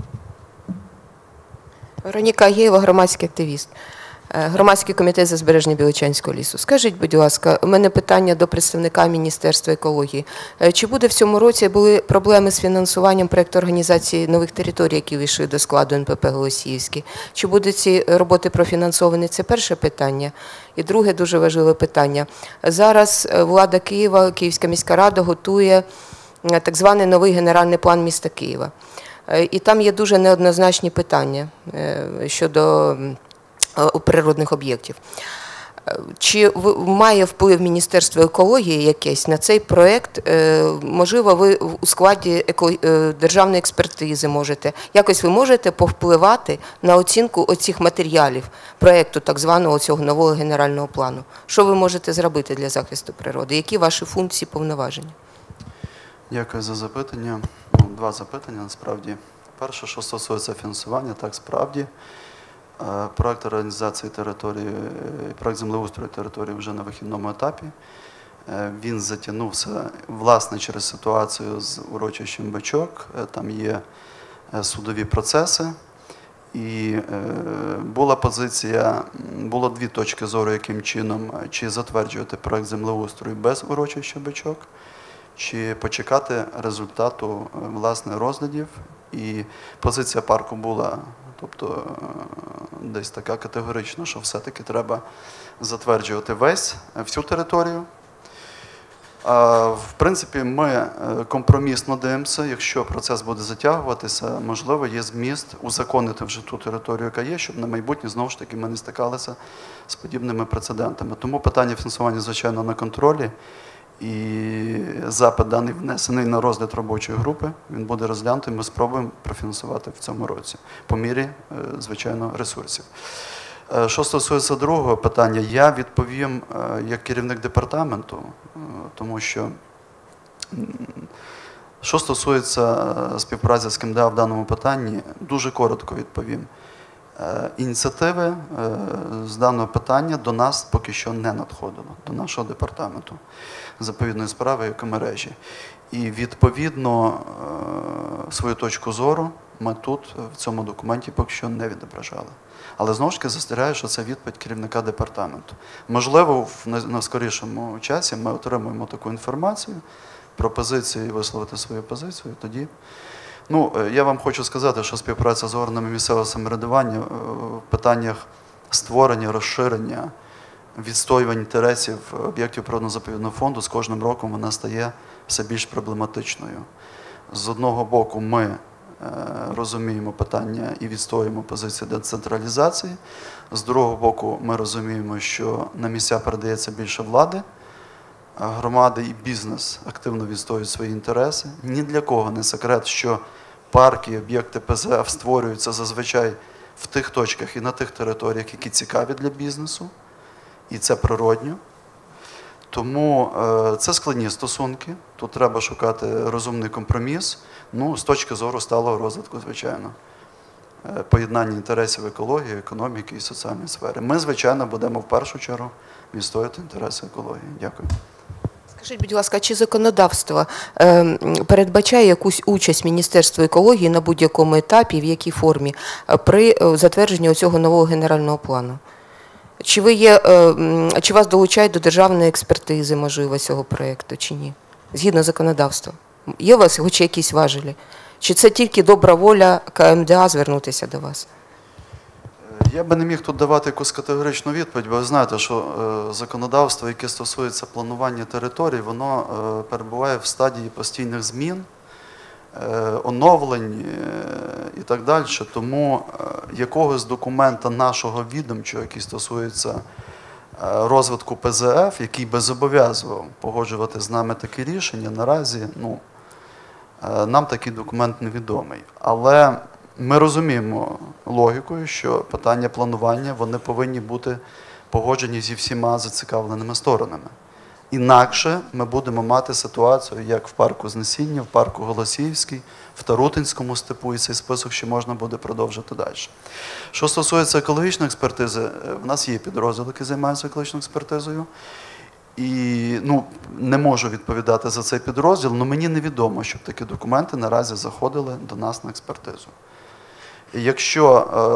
Вероніка Агієва, громадський активіст. Громадський комітет за збереження Білочанського лісу. Скажіть, будь ласка, у мене питання до представника Міністерства екології. Чи буде в цьому році були проблеми з фінансуванням проєкту організації нових територій, які вийшли до складу ен пе пе Голосіївський? Чи будуть ці роботи профінансовані? Це перше питання. І друге дуже важливе питання. Зараз влада Києва, Київська міська рада готує так званий новий генеральний план міста Києва. І там є дуже неоднозначні питання щодо природних об'єктів. Чи має вплив Міністерство екології якесь на цей проєкт? Можливо, ви у складі державної експертизи можете, якось ви можете повпливати на оцінку оцих матеріалів проєкту так званого цього нового генерального плану? Що ви можете зробити для захисту природи? Які ваші функції, повноваження? Дякую за запитання. Ну, два запитання, насправді. Перше, що стосується фінансування, так, справді, е, проект організації території, проект землеустрою території вже на вихідному етапі. Е, Він затягнувся, власне, через ситуацію з урочищем Бичок. Е, Там є е, судові процеси. І е, була позиція, було дві точки зору, яким чином, чи затверджувати проект землеустрою без урочища Бичок, чи почекати результату е, власне розглядів. І позиція парку була, тобто е, десь така категорична, що все-таки треба затверджувати весь, всю територію. В принципі, ми компромісно дивимося, якщо процес буде затягуватися, можливо, є зміст узаконити вже ту територію, яка є, щоб на майбутнє, знову ж таки, ми не стикалися з подібними прецедентами. Тому питання фінансування, звичайно, на контролі. І запит даний внесений на розгляд робочої групи, він буде розглянутий, ми спробуємо профінансувати в цьому році, по мірі, звичайно, ресурсів. Що стосується другого питання, я відповім як керівник департаменту, тому що, що стосується співпраці з КМДА в даному питанні, дуже коротко відповім. Ініціативи з даного питання до нас поки що не надходило, до нашого департаменту заповідної справи як мережі. І відповідно свою точку зору ми тут в цьому документі поки що не відображали. Але знову ж таки застерігаю, що це відповідь керівника департаменту. Можливо, в найскорішому часі ми отримаємо таку інформацію, пропозицію і висловити свою позицію, і тоді. Ну, я вам хочу сказати, що співпраця з органами місцевого самоврядування в питаннях створення, розширення, відстоювання інтересів об'єктів природно-заповідного фонду з кожним роком вона стає все більш проблематичною. З одного боку, ми розуміємо питання і відстоюємо позиції децентралізації. З другого боку, ми розуміємо, що на місця передається більше влади, громади і бізнес активно відстоюють свої інтереси. Ні для кого не секрет, що парки, об'єкти Пе Зе Еф створюються зазвичай в тих точках і на тих територіях, які цікаві для бізнесу, і це природньо. Тому е, це складні стосунки, тут треба шукати розумний компроміс, ну, з точки зору сталого розвитку, звичайно, е, поєднання інтересів екології, економіки і соціальної сфери. Ми, звичайно, будемо в першу чергу відстоювати інтереси екології. Дякую. Скажіть, будь ласка, чи законодавство е, передбачає якусь участь Міністерства екології на будь-якому етапі, в якій формі, при затвердженні цього нового генерального плану? Чи ви є, е, чи вас долучають до державної експертизи, можливо, цього проєкту, чи ні? Згідно законодавства. Є у вас хоч якісь важелі? Чи це тільки добра воля Ка Ем Де А звернутися до вас? Я би не міг тут давати якусь категоричну відповідь, бо ви знаєте, що е, законодавство, яке стосується планування територій, воно е, перебуває в стадії постійних змін, е, оновлень е, і так далі. Тому е, якогось документа нашого відомчого, який стосується е, розвитку Пе Зе Еф, який би зобов'язував погоджувати з нами такі рішення, наразі ну, е, нам такий документ невідомий. Але ми розуміємо логікою, що питання планування, вони повинні бути погоджені зі всіма зацікавленими сторонами. Інакше ми будемо мати ситуацію, як в парку Знесіння, в парку Голосіївський, в Тарутинському степу, і цей список ще можна буде продовжити далі. Що стосується екологічної експертизи, в нас є підрозділ, який займається екологічною експертизою. І ну, не можу відповідати за цей підрозділ, але мені невідомо, щоб такі документи наразі заходили до нас на експертизу. Якщо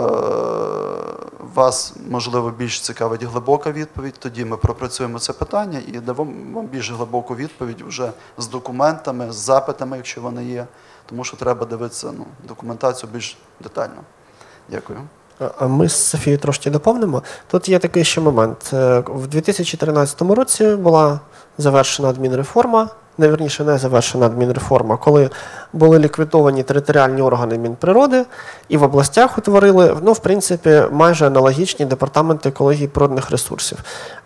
е, вас, можливо, більш цікавить глибока відповідь, тоді ми пропрацюємо це питання і дамо вам більш глибоку відповідь вже з документами, з запитами, якщо вони є, тому що треба дивитися ну, документацію більш детально. Дякую. Ми з Софією трошки доповнимо. Тут є такий ще момент. В дві тисячі тринадцятому році була завершена адмінреформа, не, вірніше, не завершена адмінреформа, коли були ліквідовані територіальні органи Мінприроди і в областях утворили, ну, в принципі, майже аналогічні департаменти екології і природних ресурсів.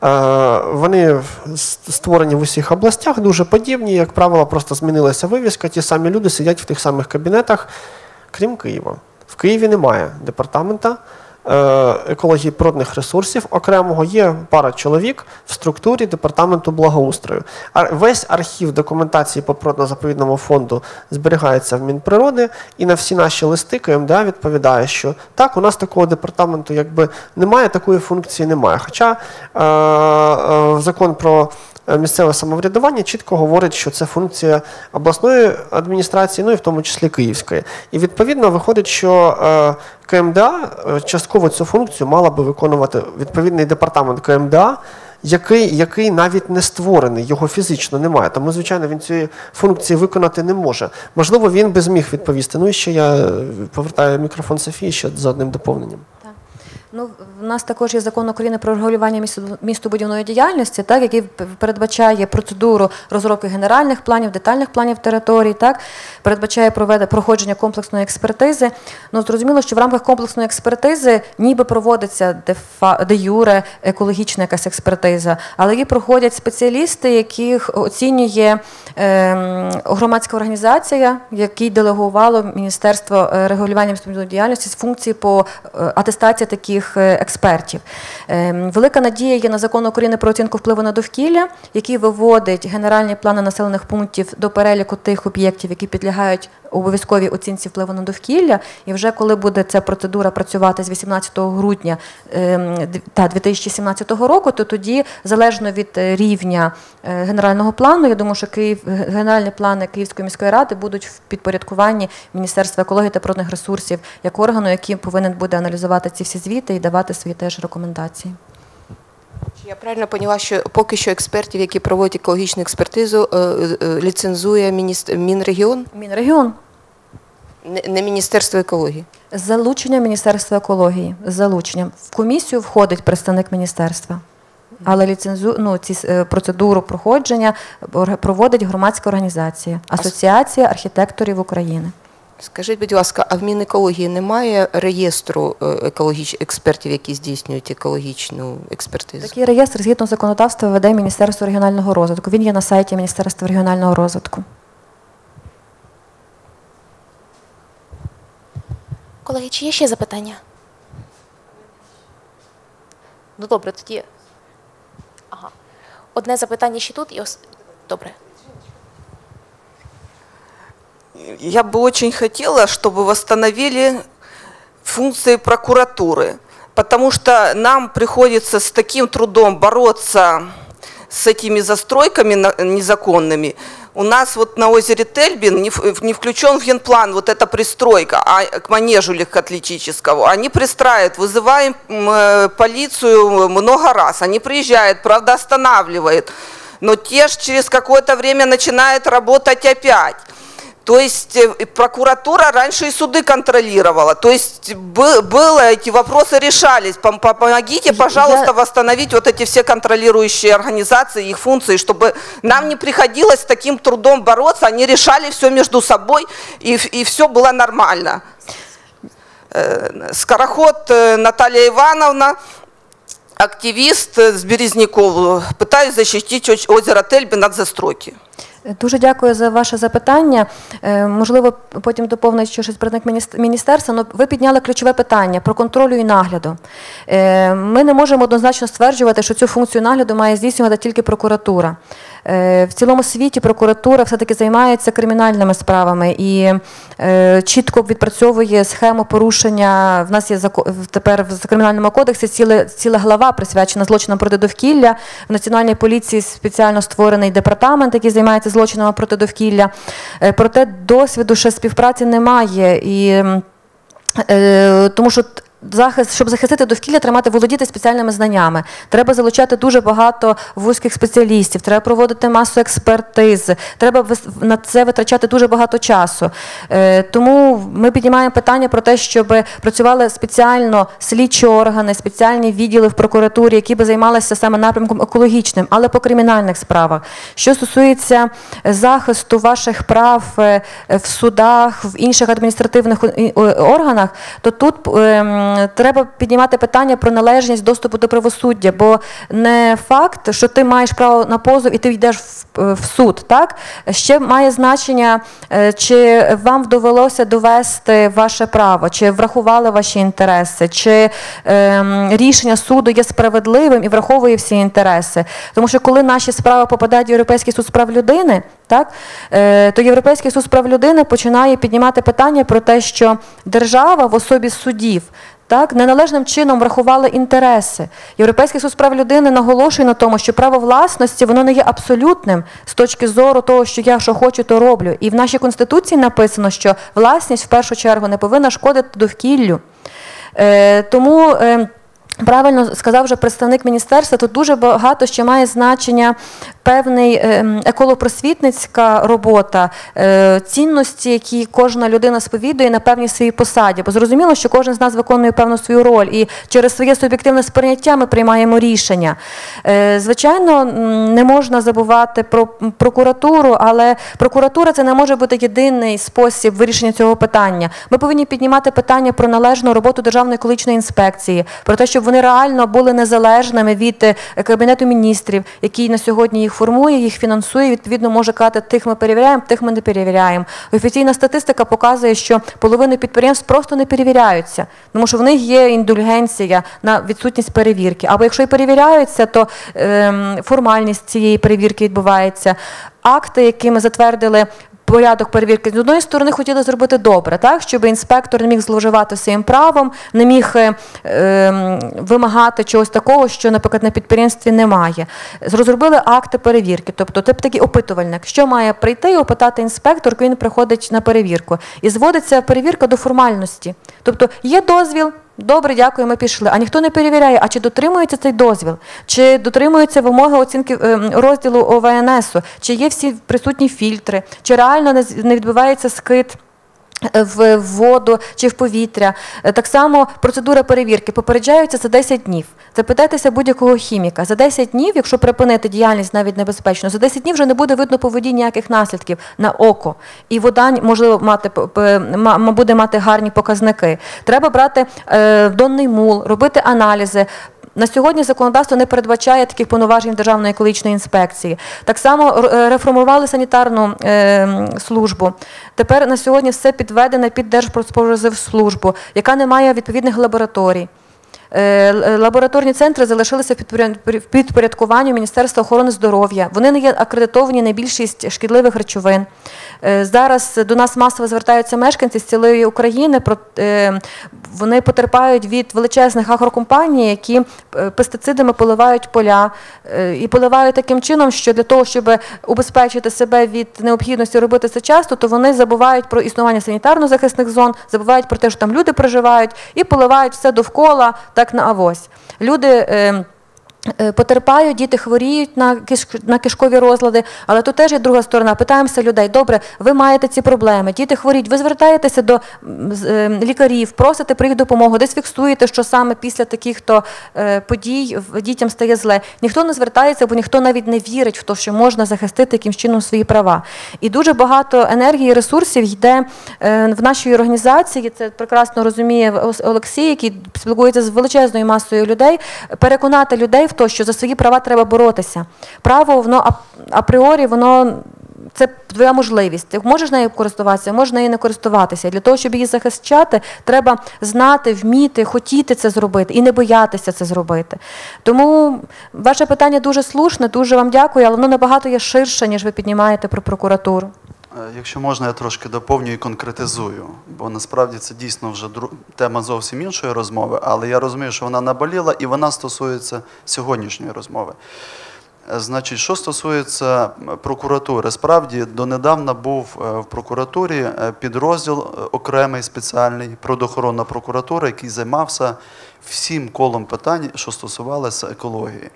Вони створені в усіх областях, дуже подібні, як правило, просто змінилася вивіска, ті самі люди сидять в тих самих кабінетах, крім Києва. В Києві немає департамента екології природних ресурсів окремого, є пара чоловік в структурі департаменту благоустрою. Весь архів документації по природно-заповідному фонду зберігається в Мінприроди, і на всі наші листи КМДА відповідає, що так, у нас такого департаменту якби немає, такої функції немає. Хоча е, е, закон про місцеве самоврядування чітко говорить, що це функція обласної адміністрації, ну і в тому числі Київської. І відповідно виходить, що е, КМДА частково цю функцію мала би виконувати відповідний департамент КМДА, який, який навіть не створений, його фізично немає. Тому, звичайно, він цієї функції виконати не може. Можливо, він би зміг відповісти. Ну і ще я повертаю мікрофон Софії ще за одним доповненням. Ну, в нас також є закон України про регулювання містобудівної діяльності, так, який передбачає процедуру розробки генеральних планів, детальних планів територій, так, передбачає проходження комплексної експертизи. Ну, зрозуміло, що в рамках комплексної експертизи ніби проводиться де юре екологічна якась експертиза, але її проходять спеціалісти, яких оцінює е, громадська організація, якій делегувало Міністерство регулювання містобудівної діяльності з функції по атестації таких експертів. Велика надія є на закон України про оцінку впливу на довкілля, який виводить генеральні плани населених пунктів до переліку тих об'єктів, які підлягають обов'язковій оцінці впливу на довкілля. І вже коли буде ця процедура працювати з вісімнадцятого грудня дві тисячі сімнадцятого року, то тоді, залежно від рівня генерального плану, я думаю, що Київ, генеральні плани Київської міської ради будуть в підпорядкуванні Міністерства екології та природних ресурсів як органу, який повинен буде аналізувати ці всі звіти і давати свої теж рекомендації. Я правильно поняла, що поки що експертів, які проводять екологічну експертизу, ліцензує Мінрегіон? Мінрегіон. Не Міністерство екології? З залученням Міністерства екології. З залученням. В комісію входить представник міністерства. Але ліцензу, ну, ці процедуру проходження проводить громадська організація Асоціація архітекторів України. Скажіть, будь ласка, а в Мінекології немає реєстру екологічних експертів, які здійснюють екологічну експертизу? Такий реєстр, згідно законодавства, веде Міністерство регіонального розвитку. Він є на сайті Міністерства регіонального розвитку. Колеги, чи є ще запитання? Ну, добре, тоді... Ага. Одне запитання ще тут і... Ос... Добре. Я бы очень хотела, чтобы восстановили функции прокуратуры, потому что нам приходится с таким трудом бороться с этими застройками незаконными. У нас вот на озере Тельбин не включен в генплан вот эта пристройка а к манежу легкоатлетическому. Они пристраивают, вызываем полицию много раз, они приезжают, правда останавливают, но те же через какое-то время начинают работать опять. То есть прокуратура раньше и суды контролировала. То есть было, эти вопросы решались. Помогите, пожалуйста, восстановить вот эти все контролирующие организации, их функции, чтобы нам не приходилось с таким трудом бороться. Они решали все между собой, и, и все было нормально. Скороход Наталья Ивановна, активист с Березняков, пытаюсь защитить озеро Тельбин от застройки. Дуже дякую за ваше запитання. Можливо, потім доповнить щось представник міністерства, але ви підняли ключове питання про контролю і нагляду. Ми не можемо однозначно стверджувати, що цю функцію нагляду має здійснювати тільки прокуратура. В цілому світі прокуратура все-таки займається кримінальними справами і чітко відпрацьовує схему порушення. В нас є тепер в Кримінальному кодексі ціла, ціла глава присвячена злочинам проти довкілля. В Національній поліції спеціально створений департамент, який займається злочинами проти довкілля. Проте досвіду ще співпраці немає. І, тому що захист, щоб захистити довкілля, треба мати володіти спеціальними знаннями. Треба залучати дуже багато вузьких спеціалістів, треба проводити масу експертиз, треба на це витрачати дуже багато часу. Тому ми піднімаємо питання про те, щоб працювали спеціально слідчі органи, спеціальні відділи в прокуратурі, які би займалися саме напрямком екологічним, але по кримінальних справах. Що стосується захисту ваших прав в судах, в інших адміністративних органах, то тут м, треба піднімати питання про належність доступу до правосуддя, бо не факт, що ти маєш право на позов і ти йдеш в, в суд, так? Ще має значення, е, чи вам довелося довести ваше право, чи врахували ваші інтереси, чи е, рішення суду є справедливим і враховує всі інтереси. Тому що коли наші справи попадають в Європейський суд з прав людини, так, е, то Європейський суд з прав людини починає піднімати питання про те, що держава в особі судів так, неналежним чином врахували інтереси. Європейський суд з прав людини наголошує на тому, що право власності воно не є абсолютним з точки зору того, що я що хочу, то роблю. І в нашій Конституції написано, що власність в першу чергу не повинна шкодити довкіллю. Е, тому... Е, Правильно сказав вже представник міністерства, тут дуже багато ще має значення певний еколопросвітницька робота, цінності, які кожна людина сповідує на певній своїй посаді. Бо зрозуміло, що кожен з нас виконує певну свою роль, і через своє суб'єктивне сприйняття ми приймаємо рішення. Звичайно, не можна забувати про прокуратуру, але прокуратура – це не може бути єдиний спосіб вирішення цього питання. Ми повинні піднімати питання про належну роботу Державної екологічної інспекції, про те, щоб вони реально були незалежними від Кабінету міністрів, який на сьогодні їх формує, їх фінансує, відповідно може казати, тих ми перевіряємо, тих ми не перевіряємо. Офіційна статистика показує, що половина підприємств просто не перевіряються, тому що в них є індульгенція на відсутність перевірки. Або якщо і перевіряються, то ем, формальність цієї перевірки відбувається. Акти, які ми затвердили, порядок перевірки, з одної сторони хотіли зробити добре, так, щоб інспектор не міг зловживати своїм правом, не міг е, е, вимагати чогось такого, що, наприклад, на підприємстві немає. Розробили акти перевірки, тобто тип такий опитувальник, що має прийти і опитати інспектор, коли він приходить на перевірку. І зводиться перевірка до формальності. Тобто є дозвіл, добре, дякую, ми пішли. А ніхто не перевіряє, а чи дотримується цей дозвіл, чи дотримуються вимоги оцінки розділу О В Н С, чи є всі присутні фільтри, чи реально не відбувається скид в воду чи в повітря. Так само процедура перевірки попереджаються за десять днів. Запитайтеся будь-якого хіміка. За десять днів, якщо припинити діяльність навіть небезпечно, за десять днів вже не буде видно по воді ніяких наслідків на око. І вода, можливо, мати, буде мати гарні показники. Треба брати е, донний мул, робити аналізи. На сьогодні законодавство не передбачає таких повноважень Державної екологічної інспекції. Так само реформували санітарну е, службу. Тепер на сьогодні все підведено під Держпродспоживслужбу, яка не має відповідних лабораторій. Е, лабораторні центри залишилися в підпорядкуванні Міністерства охорони здоров'я. Вони не є акредитовані на більшість шкідливих речовин. Е, зараз до нас масово звертаються мешканці з цілої України. Про, е, вони потерпають від величезних агрокомпаній, які пестицидами поливають поля. Е, і поливають таким чином, що для того, щоб убезпечити себе від необхідності робити це часто, то вони забувають про існування санітарно-захисних зон, забувають про те, що там люди проживають, і поливають все довкола, так на авось. Люди е, е, потерпають, діти хворіють на, киш, на кишкові розлади, але тут теж є друга сторона. Питаємося людей, добре, ви маєте ці проблеми, діти хворіють, ви звертаєтеся до е, лікарів, просите про їх допомогу, десь фіксуєте, що саме після таких-то е, подій дітям стає зле. Ніхто не звертається, бо ніхто навіть не вірить в те, що можна захистити якимсь чином свої права. І дуже багато енергії і ресурсів йде е, в нашій організації, це прекрасно розуміє Олексій, який спілкується з величезною масою людей, переконати людей в те, що за свої права треба боротися. Право, воно апріорі, воно це твоя можливість. Ти можеш нею користуватися, можеш нею не користуватися. І для того, щоб її захищати, треба знати, вміти, хотіти це зробити і не боятися це зробити. Тому ваше питання дуже слушне, дуже вам дякую, але воно набагато є ширше, ніж ви піднімаєте про прокуратуру. Якщо можна, я трошки доповню і конкретизую, бо насправді це дійсно вже тема зовсім іншої розмови, але я розумію, що вона наболіла і вона стосується сьогоднішньої розмови. Значить, що стосується прокуратури, справді донедавна був в прокуратурі підрозділ окремий, спеціальний, природоохоронна прокуратура, який займався всім колом питань, що стосувалося екології.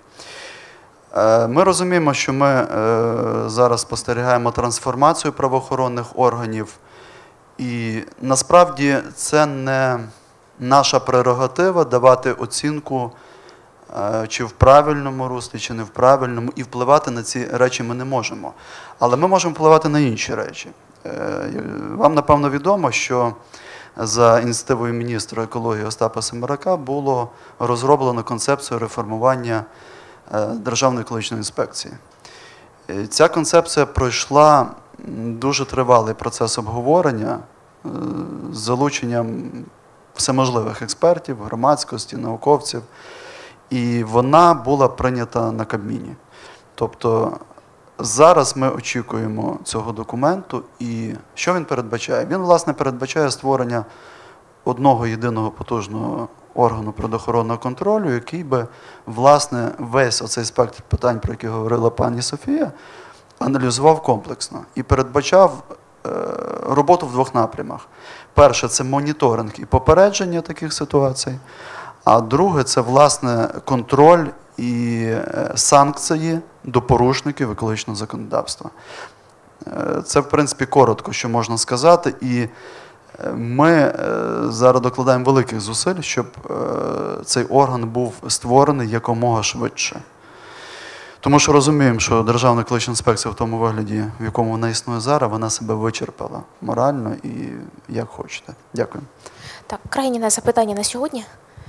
Ми розуміємо, що ми зараз спостерігаємо трансформацію правоохоронних органів, і насправді це не наша прерогатива давати оцінку, чи в правильному руслі, чи не в правильному, і впливати на ці речі ми не можемо. Але ми можемо впливати на інші речі. Вам, напевно, відомо, що за ініціативою міністра екології Остапа Семерака було розроблено концепцію реформування Державної екологічної інспекції. Ця концепція пройшла дуже тривалий процес обговорення з залученням всеможливих експертів, громадськості, науковців, і вона була прийнята на Кабміні. Тобто зараз ми очікуємо цього документу, і що він передбачає? Він, власне, передбачає створення одного єдиного потужного органу природоохоронного контролю, який би, власне, весь оцей спектр питань, про які говорила пані Софія, аналізував комплексно і передбачав е, роботу в двох напрямах. Перше – це моніторинг і попередження таких ситуацій, а друге – це, власне, контроль і санкції до порушників екологічного законодавства. Це, в принципі, коротко, що можна сказати, і ми зараз докладаємо великих зусиль, щоб цей орган був створений якомога швидше. Тому що розуміємо, що Державна екологічна інспекція в тому вигляді, в якому вона існує зараз, вона себе вичерпала морально і як хочете. Дякую. Так, крайнє запитання на сьогодні.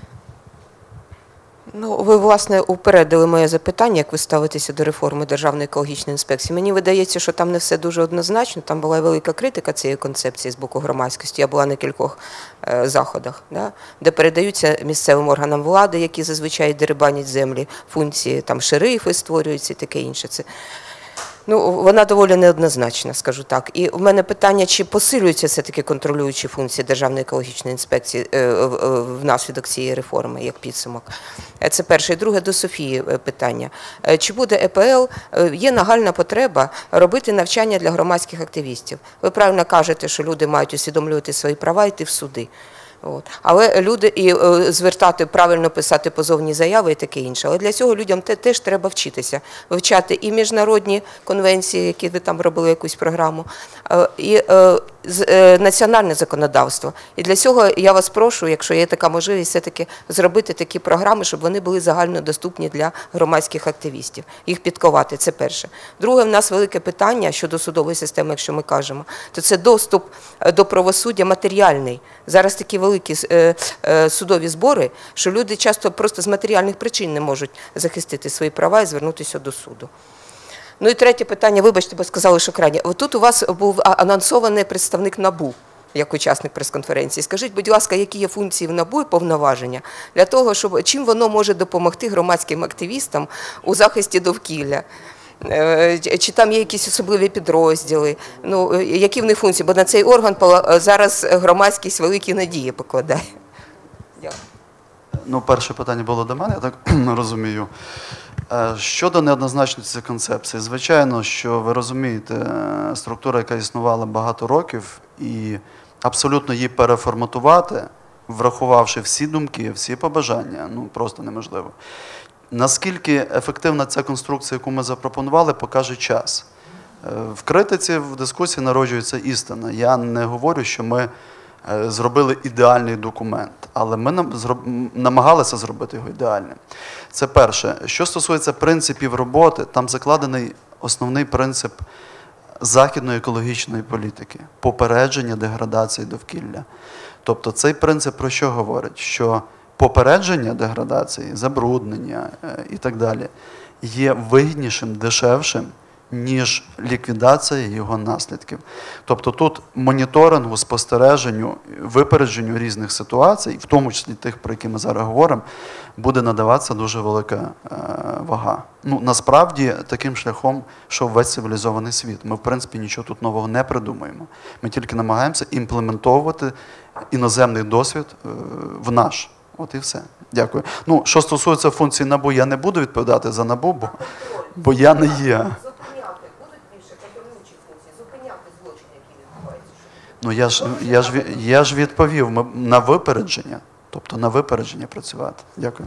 Ну, ви, власне, упередили моє запитання, як ви ставитеся до реформи Державної екологічної інспекції. Мені видається, що там не все дуже однозначно, там була велика критика цієї концепції з боку громадськості. Я була на кількох е, заходах, да, де передаються місцевим органам влади, які зазвичай дерибанять землі, функції, там шерифи створюються і таке інше. Це Ну, вона доволі неоднозначна, скажу так. І в мене питання, чи посилюються все-таки контролюючі функції Державної екологічної інспекції внаслідок цієї реформи, як підсумок. Це перше. І друге, до Софії питання. Чи буде Е Пе Ел, є нагальна потреба робити навчання для громадських активістів? Ви правильно кажете, що люди мають усвідомлювати свої права і йти в суди. От. Але люди і е, звертати, правильно писати позовні заяви і таке інше. Але для цього людям те, теж треба вчитися. Вивчати і міжнародні конвенції, які ви там робили якусь програму, е, і е, з, е, національне законодавство. І для цього я вас прошу, якщо є така можливість, все-таки зробити такі програми, щоб вони були загальнодоступні для громадських активістів. Їх підковати, це перше. Друге, в нас велике питання щодо судової системи, якщо ми кажемо, то це доступ до правосуддя матеріальний. Зараз такі великі великі судові збори, що люди часто просто з матеріальних причин не можуть захистити свої права і звернутися до суду. Ну і третє питання, вибачте, бо сказали, що крайне. Тут у вас був анонсований представник НАБУ, як учасник прес-конференції. Скажіть, будь ласка, які є функції в НАБУ і повноваження для того, щоб чим воно може допомогти громадським активістам у захисті довкілля? Чи там є якісь особливі підрозділи, ну, які в них функції, бо на цей орган зараз громадськість великі надії покладає. Дякую. Ну, перше питання було до мене, я так розумію. Щодо неоднозначності концепції, звичайно, що ви розумієте, структура, яка існувала багато років, і абсолютно її переформатувати, врахувавши всі думки, всі побажання, ну, просто неможливо. Наскільки ефективна ця конструкція, яку ми запропонували, покаже час. В критиці, в дискусії народжується істина. Я не говорю, що ми зробили ідеальний документ, але ми намагалися зробити його ідеальним. Це перше. Що стосується принципів роботи, там закладений основний принцип західної екологічної політики – попередження деградації довкілля. Тобто цей принцип про що говорить? Що попередження деградації, забруднення і так далі є вигіднішим, дешевшим, ніж ліквідація його наслідків. Тобто тут моніторингу, спостереженню, випередженню різних ситуацій, в тому числі тих, про які ми зараз говоримо, буде надаватися дуже велика е, вага. Ну, насправді, таким шляхом, що весь цивілізований світ. Ми, в принципі, нічого тут нового не придумуємо. Ми тільки намагаємося імплементовувати іноземний досвід е, в наш. От і все. Дякую. Ну, що стосується функції НАБУ, я не буду відповідати за НАБУ, бо, бо я не є. Зупиняти будуть більше контролюючі функції, зупиняти злочини, які відбуваються? Ну, я ж, я ж, я ж відповів, ми на випередження, тобто на випередження працювати. Дякую.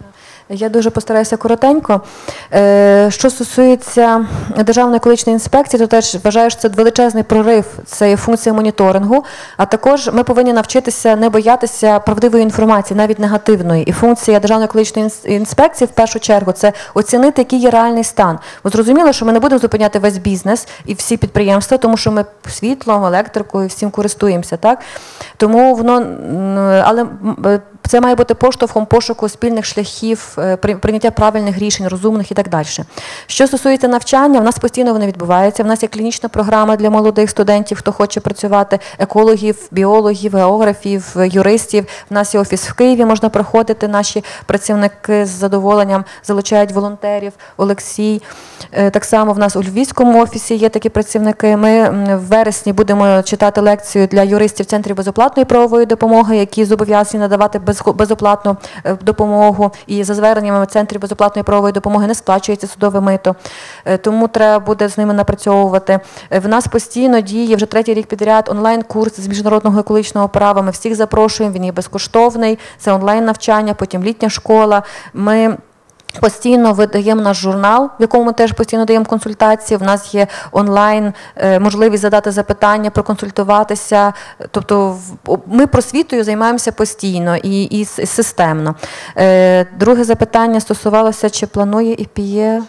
Я дуже постараюся коротенько. Е, Що стосується Державної екологічної інспекції, то теж вважаю, що це величезний прорив, це є функція моніторингу, а також ми повинні навчитися не боятися правдивої інформації, навіть негативної. І функція Державної екологічної інспекції, в першу чергу, це оцінити, який є реальний стан. Бо зрозуміло, що ми не будемо зупиняти весь бізнес і всі підприємства, тому що ми світлом, електрикою, всім користуємося, так? Тому воно, але це має бути поштовхом пошуку спільних шляхів, прийняття правильних рішень, розумних і так далі. Що стосується навчання, в нас постійно воно відбувається. В нас є клінічна програма для молодих студентів, хто хоче працювати, екологів, біологів, географів, юристів. В нас є офіс в Києві, можна проходити, наші працівники з задоволенням залучають волонтерів, Олексій. Так само в нас у Львівському офісі є такі працівники. Ми в вересні будемо читати лекцію для юристів Центрів безоплатної правової допомоги, які зобов'язані надавати безоплатну допомогу. І за зверненнями Центрів безоплатної правової допомоги не сплачується судове мито. Тому треба буде з ними напрацьовувати. В нас постійно діє вже третій рік підряд онлайн-курс з міжнародного екологічного права. Ми всіх запрошуємо, він є безкоштовний. Це онлайн-навчання, потім літня школа. Ми постійно видаємо наш журнал, в якому ми теж постійно даємо консультації. В нас є онлайн можливість задати запитання, проконсультуватися. Тобто ми просвітою займаємося постійно і, і системно. Друге запитання стосувалося, чи планує і пі є...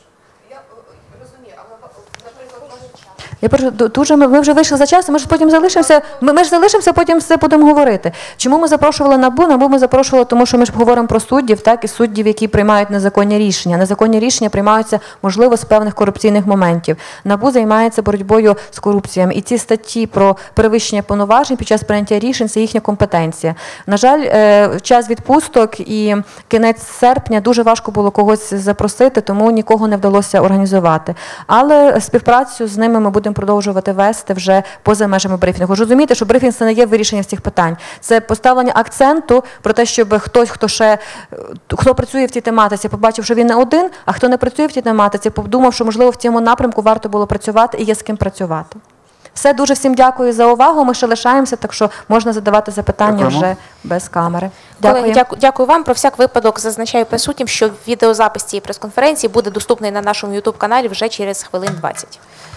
Я прошу, дуже ми, ми вже вийшли за час, ми ж потім залишимося, ми, ми ж залишимося, потім все будемо говорити. Чому ми запрошували НАБУ? НАБУ ми запрошували, тому що ми ж говоримо про суддів, так, і суддів, які приймають незаконні рішення. Незаконні рішення приймаються, можливо, з певних корупційних моментів. НАБУ займається боротьбою з корупціями. І ці статті про перевищення повноважень під час прийняття рішень – це їхня компетенція. На жаль, в час відпусток і кінець серпня дуже важко було когось запросити, тому нікого не вдалося організувати. Але співпрацю з ними ми будемо продовжувати вести вже поза межами брифінгу. Розумієте, що брифінг – це не є вирішення всіх питань. Це поставлення акценту про те, щоб хтось, хто ще, хто працює в цій тематиці, побачив, що він не один, а хто не працює в цій тематиці, подумав, що, можливо, в цьому напрямку варто було працювати і є з ким працювати. Все, дуже всім дякую за увагу. Ми ще лишаємося, так що можна задавати запитання Дякуємо. вже без камери. Дякую. Колеги, дякую, дякую вам. Про всяк випадок зазначаю присутнім, що відеозапис цієї прес-конференції буде доступний на нашому ютуб-каналі вже через хвилин двадцять.